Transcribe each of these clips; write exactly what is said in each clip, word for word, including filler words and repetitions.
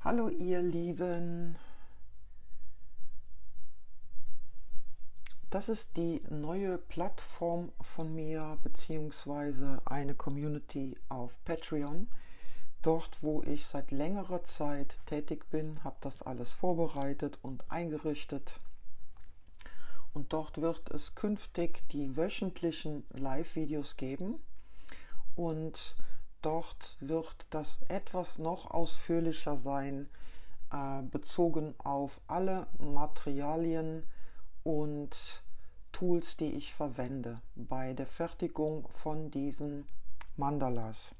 Hallo ihr Lieben, das ist die neue Plattform von mir beziehungsweise eine Community auf Patreon. Dort, wo ich seit längerer Zeit tätig bin, habe das alles vorbereitet und eingerichtet. Und dort wird es künftig die wöchentlichen Live-Videos geben. Und dort wird das etwas noch ausführlicher sein, äh, bezogen auf alle Materialien und Tools, die ich verwende bei der Fertigung von diesen Mandalas.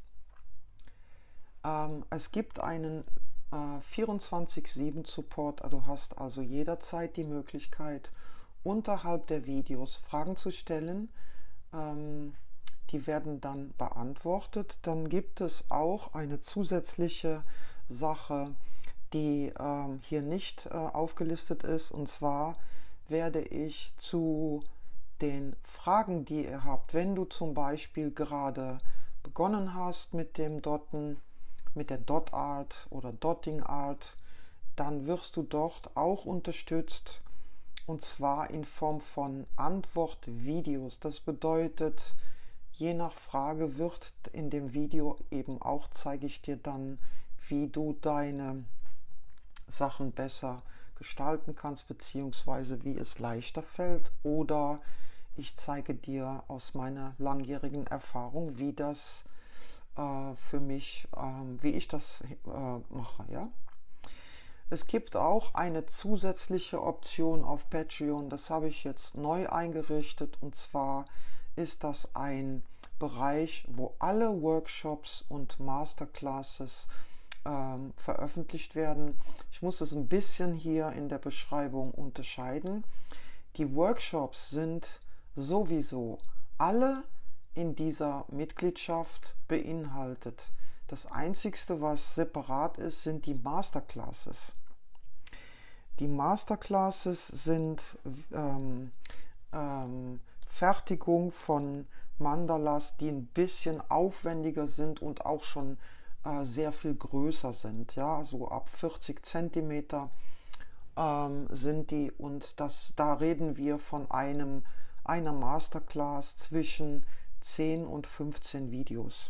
Ähm, es gibt einen äh, vierundzwanzig sieben Support, du hast also jederzeit die Möglichkeit, unterhalb der Videos Fragen zu stellen. Ähm, die werden dann beantwortet. Dann gibt es auch eine zusätzliche Sache, die ähm, hier nicht äh, aufgelistet ist, und zwar werde ich zu den Fragen, die ihr habt, wenn du zum Beispiel gerade begonnen hast mit dem Dotten, mit der Dot Art oder Dotting Art, dann wirst du dort auch unterstützt, und zwar in Form von Antwortvideos. Das bedeutet, je nach Frage wird in dem Video eben auch, zeige ich dir dann, wie du deine Sachen besser gestalten kannst, beziehungsweise wie es leichter fällt, oder ich zeige dir aus meiner langjährigen Erfahrung, wie das äh, für mich, äh, wie ich das äh, mache, ja. Es gibt auch eine zusätzliche Option auf Patreon, das habe ich jetzt neu eingerichtet, und zwar ist das ein Bereich, wo alle Workshops und Masterclasses ähm, veröffentlicht werden. Ich muss es ein bisschen hier in der Beschreibung unterscheiden. Die Workshops sind sowieso alle in dieser Mitgliedschaft beinhaltet. Das Einzigste, was separat ist, sind die Masterclasses. Die Masterclasses sind ähm, ähm, Fertigung von Mandalas, die ein bisschen aufwendiger sind und auch schon äh, sehr viel größer sind. Ja, so ab vierzig Zentimeter ähm, sind die, und das, da reden wir von einem, einer Masterclass zwischen zehn und fünfzehn Videos.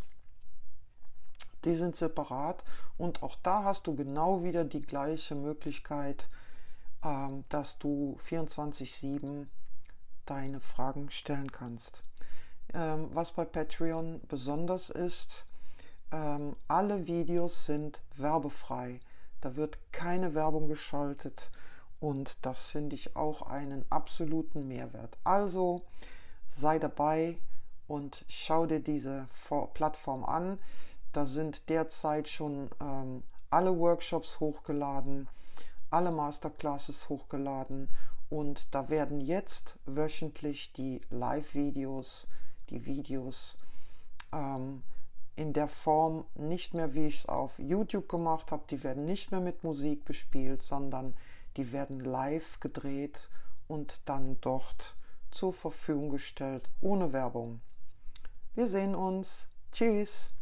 Die sind separat, und auch da hast du genau wieder die gleiche Möglichkeit, ähm, dass du vierundzwanzig sieben deine Fragen stellen kannst. Ähm, was bei Patreon besonders ist, ähm, alle Videos sind werbefrei. Da wird keine Werbung geschaltet, und das finde ich auch einen absoluten Mehrwert. Also sei dabei und schau dir diese Plattform an. Da sind derzeit schon ähm, alle Workshops hochgeladen, alle Masterclasses hochgeladen, und da werden jetzt wöchentlich die Live-Videos, die Videos ähm, in der Form nicht mehr, wie ich es auf YouTube gemacht habe, die werden nicht mehr mit Musik bespielt, sondern die werden live gedreht und dann dort zur Verfügung gestellt, ohne Werbung. Wir sehen uns. Tschüss.